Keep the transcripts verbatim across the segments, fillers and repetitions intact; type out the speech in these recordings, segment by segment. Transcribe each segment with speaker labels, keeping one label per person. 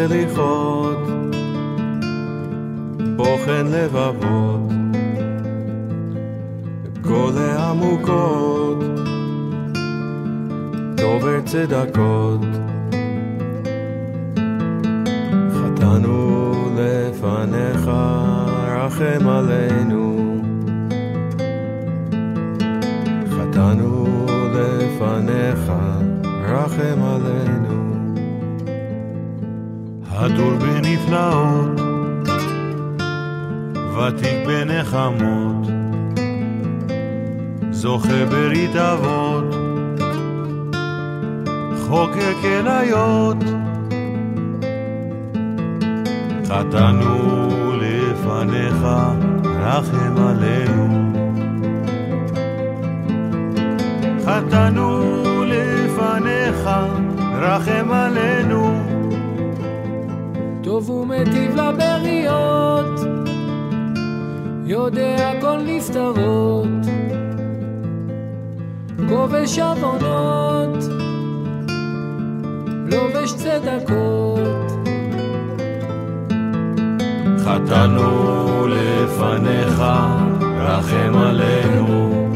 Speaker 1: הליכות, בוחן לבבות, גולה עמוקות, דובר צדקות. חטאנו לפניך, רחם עלינו. חטאנו לפניך, רחם עלינו.
Speaker 2: הדור בנפלאות, ותיק בנחמות, זוכה ברית אבות, חוקר כליות. חטאנו לפניך, רחם עלינו. חטאנו לפניך, רחם עלינו.
Speaker 3: טוב ומטיב לבריות, יודע כל נסתרות, כובש עוונות, לובש צדקות.
Speaker 2: חטאנו לפניך, רחם עלינו.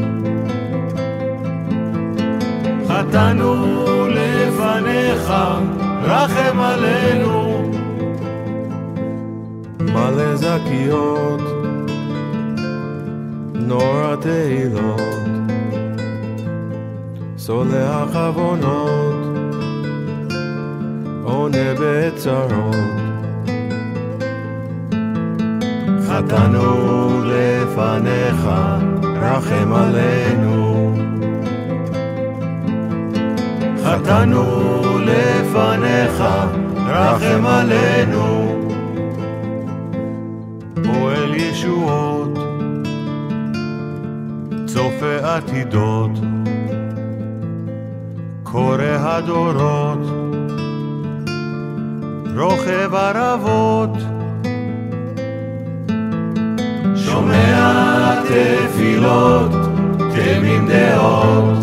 Speaker 2: חטאנו לפניך, רחם עלינו.
Speaker 1: מלא זכיות, נורא תהילות, סולח עוונות, עונה בצרות.
Speaker 2: חטאנו לפניך, רחם עלינו. חטאנו לפניך, רחם עלינו. פועל ישועות, צופה עתידות, קורא הדורות, רוכב ערבות, שומע תפילות, תמים דעות.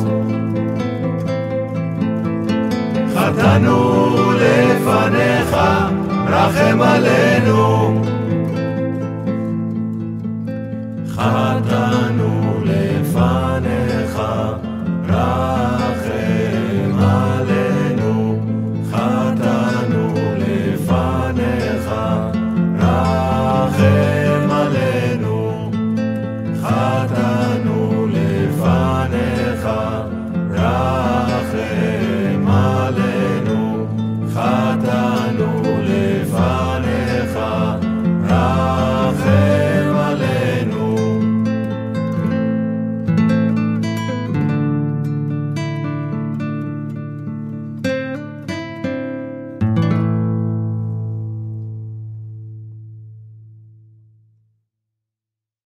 Speaker 2: חטאנו לפניך, רחם עלינו. חטאנו לפניך,